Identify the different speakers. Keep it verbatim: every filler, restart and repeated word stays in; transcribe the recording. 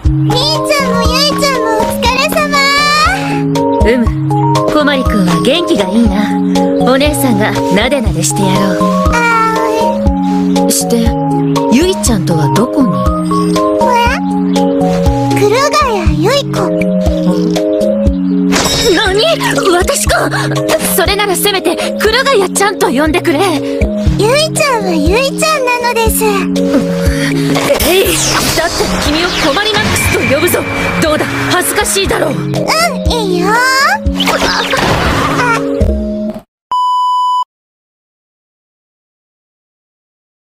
Speaker 1: みーちゃんもゆいちゃんもお疲れ様。
Speaker 2: うむ、小まりくんは元気がいいな。お姉さんがなでなでしてやろう。
Speaker 1: あー
Speaker 2: してゆいちゃんとはどこに？
Speaker 1: え？黒ヶ谷ゆい子。
Speaker 2: 何？私か？それならせめて黒ヶ谷ちゃんと呼んでくれ。
Speaker 1: ゆいちゃんはゆいちゃんなのです。
Speaker 2: えい、だったら君をコマリマックスと呼ぶぞ。どうだ、恥ずかしいだろう。
Speaker 1: うん、いいよ。
Speaker 2: は、